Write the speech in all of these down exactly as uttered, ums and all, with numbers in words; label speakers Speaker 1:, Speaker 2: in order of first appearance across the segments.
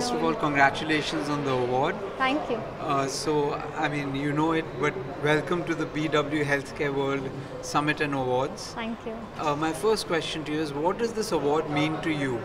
Speaker 1: first of all, congratulations on the award.
Speaker 2: Thank you.
Speaker 1: Uh, so, I mean, you know it, but welcome to the B W Healthcare World Summit and Awards.
Speaker 2: Thank you.
Speaker 1: Uh, my first question to you is, what does this award mean to you?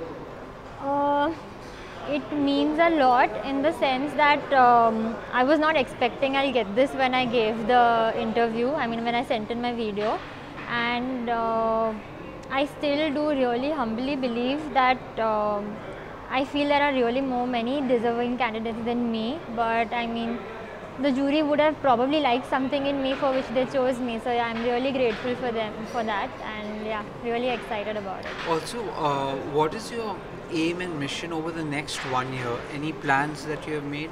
Speaker 2: Uh, it means a lot in the sense that um, I was not expecting I'll get this when I gave the interview, I mean when I sent in my video, and uh, I still do really humbly believe that um, I feel there are really more many deserving candidates than me, but I mean the jury would have probably liked something in me for which they chose me, so yeah, I'm really grateful for them for that, and yeah, really excited about it.
Speaker 1: Also, uh, what is your aim and mission over the next one year? Any plans that you have made?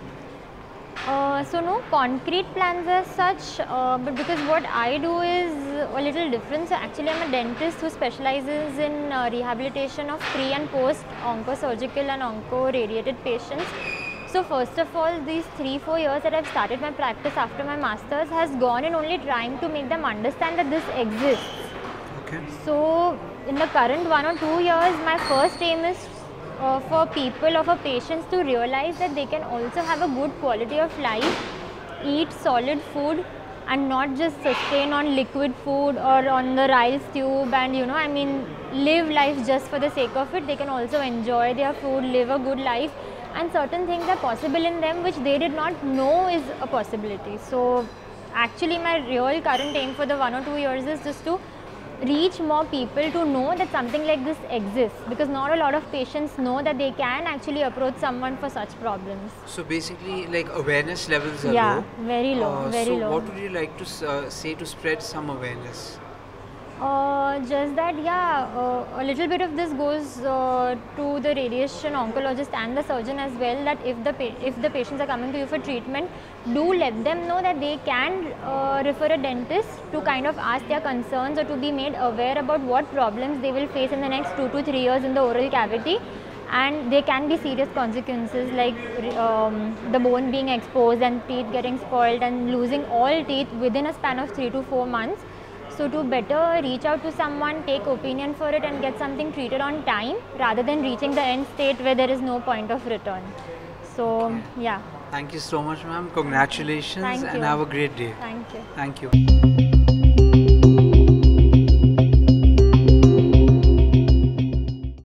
Speaker 2: Uh, so no concrete plans as such, uh, but because what I do is a little different. So actually I'm a dentist who specializes in uh, rehabilitation of pre and post oncosurgical and onco-radiated patients. So first of all, these three, four years that I've started my practice after my masters has gone in only trying to make them understand that this exists.
Speaker 1: Okay.
Speaker 2: So in the current one or two years, my first aim is uh, for people or for patients to realize that they can also have a good quality of life, eat solid food and not just sustain on liquid food or on the rice tube, and you know, I mean, live life just for the sake of it. They can also enjoy their food, live a good life, and certain things are possible in them which they did not know is a possibility. So actually my real current aim for the one or two years is just to reach more people to know that something like this exists, because not a lot of patients know that they can actually approach someone for such problems.
Speaker 1: So basically, like, awareness levels are
Speaker 2: Yeah,
Speaker 1: low.
Speaker 2: very low,
Speaker 1: Uh,
Speaker 2: very
Speaker 1: so
Speaker 2: low.
Speaker 1: what would you like to uh, say to spread some awareness?
Speaker 2: Uh, just that, yeah, uh, a little bit of this goes uh, to the radiation oncologist and the surgeon as well, that if the if the patients are coming to you for treatment, do let them know that they can uh, refer a dentist to kind of ask their concerns or to be made aware about what problems they will face in the next two to three years in the oral cavity, and there can be serious consequences like um, the bone being exposed and teeth getting spoiled and losing all teeth within a span of three to four months. So to better reach out to someone, take opinion for it and get something treated on time rather than reaching the end state where there is no point of return. So yeah.
Speaker 1: Thank you so much, ma'am. Congratulations.
Speaker 2: Thank
Speaker 1: and
Speaker 2: you.
Speaker 1: have a great day.
Speaker 2: Thank you.
Speaker 1: Thank you.